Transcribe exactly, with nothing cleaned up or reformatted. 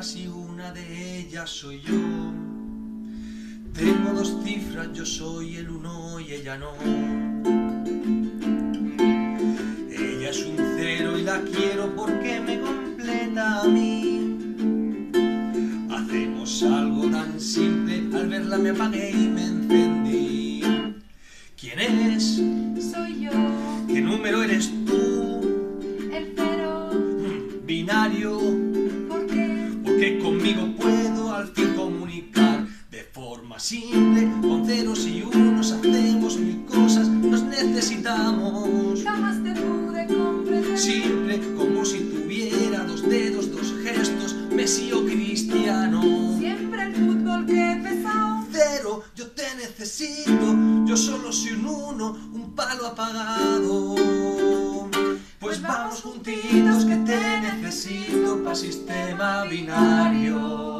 letras y una de ellas soy yo. Tengo dos cifras, yo soy el uno y ella no. Ella es un cero y la quiero porque me completa a mí. Hacemos algo tan simple, al verla me apagué y me encendí. ¿Quién es? Soy yo. ¿Qué número eres tú? El cero. Mm, binario. ¿Por qué? Porque conmigo puedo al fin comunicar de forma simple. Con ceros y unos hacemos mil cosas, nos necesitamos. Jamás te pude comprender. Simple como si tuviera dos dedos, dos gestos, Messi o Cristiano. Siempre el fútbol que pesado. Cero, yo te necesito, yo solo soy un uno, un palo apagado. Pues vamos juntitos que te necesito pa' sistema binario.